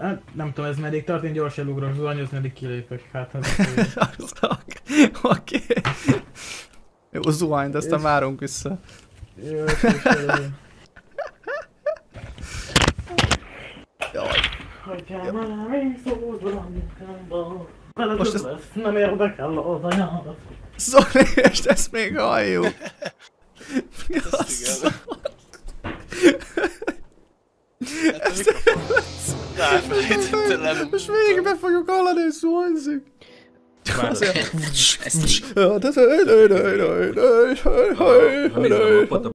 Hát, nem tudom, ez meddig tart, én gyorsan ugrok, zuhanyozni, addig kilépek. Hát, Oké. Jó, zuhany, de aztán várunk vissza. Jó, Jaj. Most ezt... nem érdekel az anyádat. Zoli, és ezt még halljuk. Mi az? Most végig be fogjuk hallani, hogy zuhanyzik. Azért...